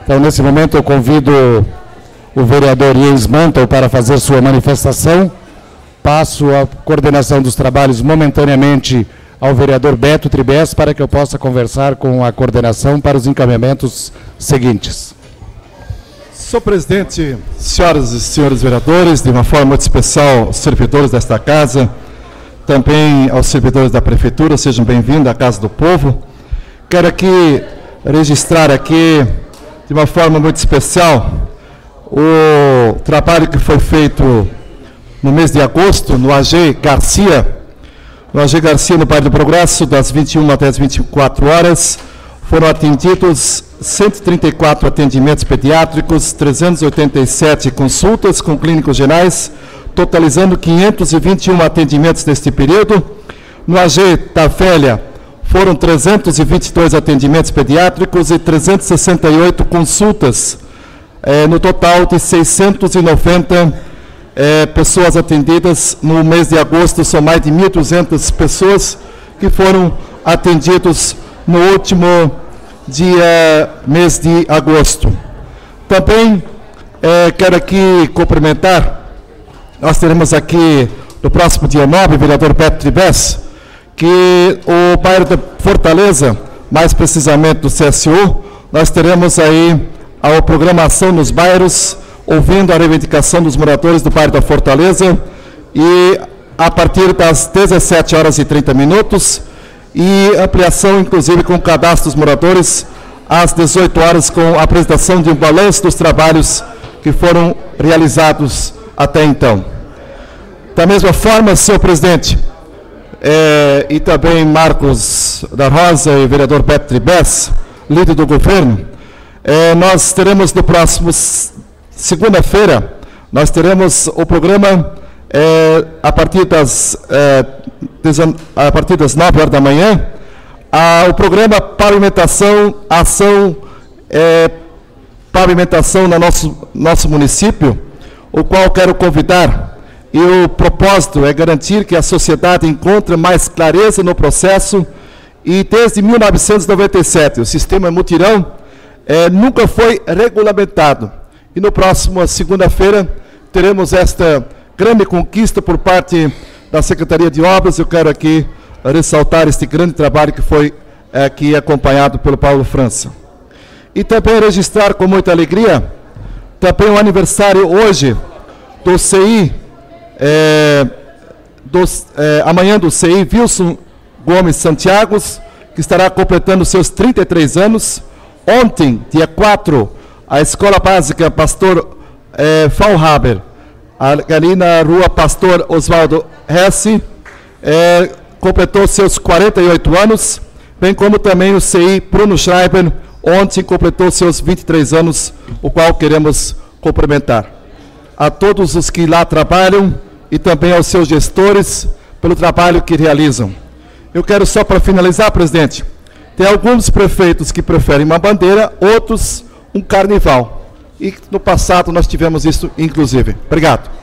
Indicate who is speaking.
Speaker 1: Então, nesse momento, eu convido o vereador Jens Mantel para fazer sua manifestação. Passo a coordenação dos trabalhos momentaneamente ao vereador Beto Tribes para que eu possa conversar com a coordenação para os encaminhamentos seguintes.
Speaker 2: Senhor presidente, senhoras e senhores vereadores, de uma forma muito especial, aos servidores desta casa, também aos servidores da prefeitura, sejam bem-vindos à Casa do Povo. Quero aqui registrar aqui, de uma forma muito especial, o trabalho que foi feito no mês de agosto, no AG Garcia, no bairro do Progresso, das 21 até as 24 horas, foram atendidos 134 atendimentos pediátricos, 387 consultas com clínicos gerais, totalizando 521 atendimentos neste período. No AG da Velha, foram 322 atendimentos pediátricos e 368 consultas, no total de 690 pessoas atendidas. No mês de agosto, são mais de 1.200 pessoas que foram atendidos no último mês de agosto. Também quero aqui cumprimentar, nós teremos aqui no próximo dia 9, vereador Beto Tribes, que o bairro da Fortaleza, mais precisamente do CSU, nós teremos aí a programação nos bairros, ouvindo a reivindicação dos moradores do bairro da Fortaleza, e a partir das 17h30, e ampliação, inclusive, com o cadastro dos moradores, às 18 horas, com a apresentação de um balanço dos trabalhos que foram realizados até então. Da mesma forma, senhor presidente, e também Marcos da Rosa e vereador Beto Tribes, líder do governo, nós teremos no próximo segunda-feira, nós teremos o programa a partir das 9 horas da manhã, o programa Pavimentação, Ação Pavimentação no nosso município, o qual quero convidar, e o propósito é garantir que a sociedade encontre mais clareza no processo, e desde 1997 o sistema mutirão nunca foi regulamentado, e no próximo segunda-feira teremos esta grande conquista por parte da Secretaria de Obras. Eu quero aqui ressaltar este grande trabalho que foi aqui acompanhado pelo Paulo França. E também registrar com muita alegria também o aniversário hoje do CI, amanhã do CI Wilson Gomes Santiago, que estará completando seus 33 anos. Ontem, dia 4, a Escola Básica Pastor Faulhaber, ali na rua Pastor Oswaldo Hesse, completou seus 48 anos, bem como também o CI Bruno Schreiber, ontem completou seus 23 anos, o qual queremos cumprimentar. A todos os que lá trabalham e também aos seus gestores pelo trabalho que realizam. Eu quero só para finalizar, presidente, tem alguns prefeitos que preferem uma bandeira, outros um carnaval. E no passado nós tivemos isso, inclusive. Obrigado.